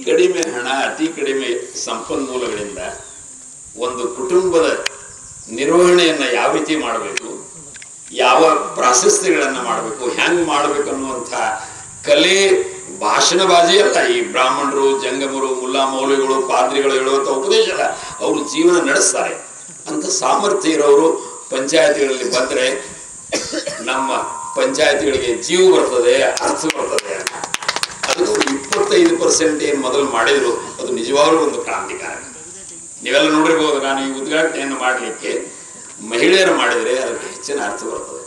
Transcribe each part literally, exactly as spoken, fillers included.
ಕಡಿಮೆ ಹಣ, ಅತಿ ಕಡಿಮೆ ಸಂಪನ್ಮೂಲಗಳಿಂದ ಒಂದು ಕುಟುಂಬದ ನಿರ್ವಹಣೆಯನ್ನು ಯಾವ ರೀತಿ ಮಾಡಬೇಕು, ಯಾವ ಪ್ರಾಶಸ್ತ್ಯಗಳನ್ನು ಮಾಡಬೇಕು, ಹೆಂಗೆ ಮಾಡಬೇಕು ಅನ್ನುವಂಥ ಕಲೆ ಭಾಷಣಬಾಜಿ ಅಲ್ಲ. ಈ ಬ್ರಾಹ್ಮಣರು, ಜಂಗಮರು, ಮುಲ್ಲಾ ಮೌಲ್ಯಗಳು, ಪಾದ್ರಿಗಳು ಹೇಳುವಂಥ ಉಪದೇಶ ಅಲ್ಲ, ಅವರು ಜೀವನ ನಡೆಸ್ತಾರೆ. ಅಂತ ಸಾಮರ್ಥ್ಯ ಇರೋರು ಪಂಚಾಯತಿಗಳಲ್ಲಿ ಬಂದರೆ ನಮ್ಮ ಪಂಚಾಯತಿಗಳಿಗೆ ಜೀವ ಬರ್ತದೆ, ಅರ್ಥ ಬರ್ತದೆ. ಅದು ಇಪ್ಪತ್ತೈದು ಪರ್ಸೆಂಟ್ ಏನು ಮೊದಲು ಮಾಡಿದ್ರು ಅದು ನಿಜವಾಗ್ಲೂ ಒಂದು ಕ್ರಾಂತಿಕಾರಕ. ನೀವೆಲ್ಲ ನೋಡಿರ್ಬೋದು, ನಾನು ಈ ಉದ್ಘಾಟನೆಯನ್ನು ಮಾಡಲಿಕ್ಕೆ ಮಹಿಳೆಯರು ಮಾಡಿದರೆ ಅದಕ್ಕೆ ಹೆಚ್ಚಿನ ಅರ್ಥ ಬರ್ತದೆ.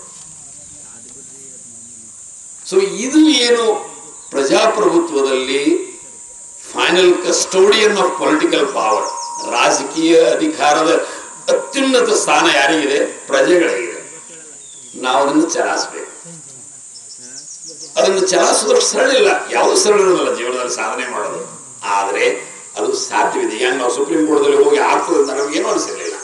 ಸೊ ಇದು ಏನು ಪ್ರಜಾಪ್ರಭುತ್ವದಲ್ಲಿ final custodian of political power, ರಾಜಕೀಯ ಅಧಿಕಾರದ ಅತ್ಯುನ್ನತ ಸ್ಥಾನ ಯಾರಿಗಿದೆ? ಪ್ರಜೆಗಳಿಗಿದೆ. ನಾವು ಅದನ್ನು ಚಲಾಯಿಸ್ಬೇಕು. ಅದನ್ನು ಚಲಾಯಿಸೋದಷ್ಟು ಸರಳ ಇಲ್ಲ, ಯಾವುದು ಸರಳ ಇರೋದಲ್ಲ ಜೀವನದಲ್ಲಿ ಸಾಧನೆ ಮಾಡೋದು. ಆದರೆ ಅದು ಸಾಧ್ಯವಿದೆ. ಹೆಂಗೆ ನಾವು ಸುಪ್ರೀಂ ಕೋರ್ಟ್ದಲ್ಲಿ ಹೋಗಿ ಆಗ್ತದೆ ಅಂತ ನಮಗೇನು ಅನಿಸಿರಲಿಲ್ಲ.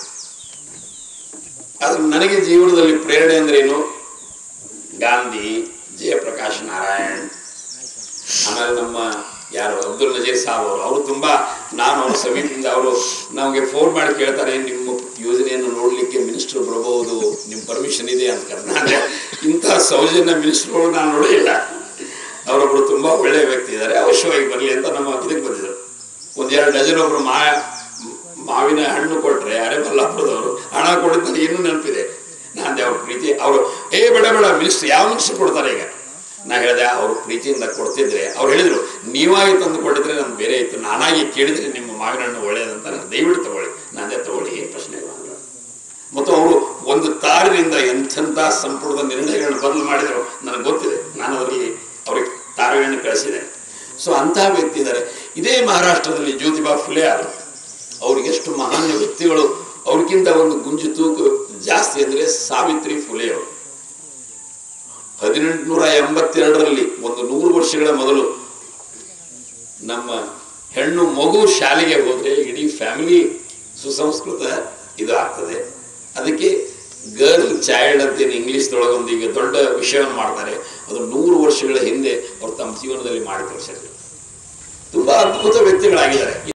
ಅದು ನನಗೆ ಜೀವನದಲ್ಲಿ ಪ್ರೇರಣೆ ಅಂದ್ರೆ ಏನು? ಗಾಂಧಿ, ಜಯಪ್ರಕಾಶ್ ನಾರಾಯಣ್, ಆಮೇಲೆ ನಮ್ಮ ಯಾರು ಅಬ್ದುಲ್ ನಜೀರ್ ಸಾಬ್ ಅವರು ಅವರು ತುಂಬ ನಾನು ಅವ್ರ ಸಮೀಪದಿಂದ ಅವರು ನಮಗೆ ಫೋನ್ ಮಾಡಿ ಕೇಳ್ತಾರೆ, ನಿಮ್ಮ ಯೋಜನೆಯನ್ನು ನೋಡಲಿಕ್ಕೆ ಮಿನಿಸ್ಟರ್ ಬರಬಹುದು, ನಿಮ್ಮ ಪರ್ಮಿಷನ್ ಇದೆ ಅಂತ. ನಾನು ಇಂಥ ಸೌಜನ್ಯ ಮಿನಿಸ್ಟರ್ಗಳು ನಾನು ನೋಡಿಲ್ಲ. ಅವರೊಬ್ಬರು ತುಂಬ ಒಳ್ಳೆಯ ವ್ಯಕ್ತಿ ಇದ್ದಾರೆ, ಅವಶ್ಯವಾಗಿ ಬರಲಿ ಅಂತ ನಮ್ಮ ಇದಕ್ಕೆ ಬಂದಿದ್ದರು. ಒಂದೆರಡು ಡಜನ್ ಒಬ್ಬರು ಮಾ ಮಾವಿನ ಹಣ್ಣು ಕೊಟ್ಟರೆ ಅರೆ ಬಲ್ಲಾಪುರದವರು ಹಣ ಕೊಟ್ಟಿದ್ದು ನನಗೆ ಇನ್ನೂ ನೆನಪಿದೆ. ನಾನು ಅವ್ರ ಪ್ರೀತಿ ಅವರು ಏ ಬೇಡ ಬೇಡ ಮಿನಿಸ್ಟರ್ ಯಾವ ಮಿನಿಸ್ಟರ್ ಕೊಡ್ತಾರೆ ಈಗ? ನಾ ಹೇಳಿದೆ ಅವರು ಪ್ರೀತಿಯಿಂದ ಕೊಡ್ತಿದ್ರೆ ಅವ್ರು ಹೇಳಿದ್ರು ನೀವಾಗಿ ತಂದು ಕೊಟ್ಟಿದ್ರೆ ನಾನು ಬೇರೆ ಇತ್ತು, ನಾನಾಗಿ ಕೇಳಿದ್ರೆ ನಿಮ್ಮ ಮಾವಿನ ಹಣ್ಣು ಒಳ್ಳೆಯದಂತ ನಾನು ದಯವಿಟ್ಟು ತಗೊಳ್ಳಿ. ನಾನೇ ತಗೊಳ್ಳಿ, ಏನು ಪ್ರಶ್ನೆ ಇಲ್ಲ. ಮತ್ತು ಅವರು ಒಂದು ತಾರಿನಿಂದ ಎಂಥೆಂಥ ಸಂಪುಟದ ನಿರ್ಣಯಗಳನ್ನು ಬದಲು ಮಾಡಿದರು ನನಗೆ ಗೊತ್ತಿದೆ. ನಾನು ಅದರಲ್ಲಿ ಅವ್ರಿಗೆ ತಾರಗಳನ್ನು ಕಳಿಸಿದೆ. ಸೊ ಅಂತಹ ವ್ಯಕ್ತಿ ಇದ್ದಾರೆ. ಇದೇ ಮಹಾರಾಷ್ಟ್ರದಲ್ಲಿ ಜ್ಯೋತಿಬಾ ಫುಲೆ ಆದರು. ಅವ್ರಿಗೆಷ್ಟು ಮಹಾನ್ ವ್ಯಕ್ತಿಗಳು, ಅವ್ರಿಗಿಂತ ಒಂದು ಗುಂಜು ತೂಕು ಜಾಸ್ತಿ ಅಂದರೆ ಸಾವಿತ್ರಿ ಫುಲೆ ಅವರು. ಹದಿನೆಂಟುನೂರ ಎಂಬತ್ತೆರಡರಲ್ಲಿ ಒಂದು ನೂರು ವರ್ಷಗಳ ಮೊದಲು ನಮ್ಮ ಹೆಣ್ಣು ಮಗು ಶಾಲೆಗೆ ಹೋದರೆ ಇಡೀ ಫ್ಯಾಮಿಲಿ ಸುಸಂಸ್ಕೃತ ಇದು ಆಗ್ತದೆ. ಅದಕ್ಕೆ ಗರ್ಲ್ ಚೈಲ್ಡ್ ಅಂತ ಇಂಗ್ಲೀಷ್ದೊಳಗೆ ಒಂದು ಈಗ ದೊಡ್ಡ ವಿಷಯವನ್ನು ಮಾಡ್ತಾರೆ. ಅದು ನೂರು ವರ್ಷಗಳ ಹಿಂದೆ ಅವ್ರು ತಮ್ಮ ಜೀವನದಲ್ಲಿ ಮಾಡಿ ತೋರಿಸಿದ್ರು. ತುಂಬ ಅದ್ಭುತ ವ್ಯಕ್ತಿಗಳಾಗಿದ್ದಾರೆ.